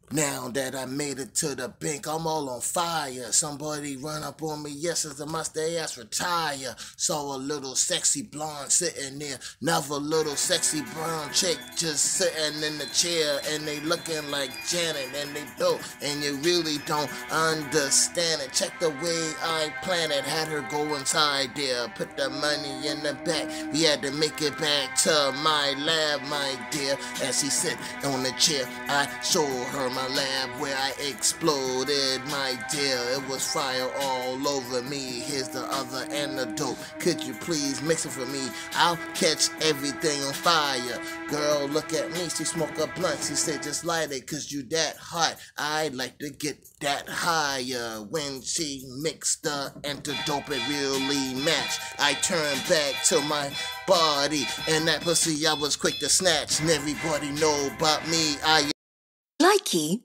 Now that I made it to the bank, I'm all on fire. Somebody run up on me, yes, as a mustache ass retire. Saw a little sexy blonde sitting there, another little sexy brown chick just sitting in the chair, and they looking like Janet, and they built, and you really don't understand it. Check the way I planned it, had her go inside there, put the money in the back. We had to make it back to my lab, my dear. As she sit on the chair, I show her my lab where I exploded, my dear. It was fire all over me. Here's the other antidote. Could you please mix it for me? I'll catch everything on fire. Girl, look at me. She smoked a blunt. She said, just light it, cause you that hot. I'd like to get that higher. When she mixed the antidote, it really matched. I turned back to my body, and that pussy I was quick to snatch. And everybody know about me. I Likey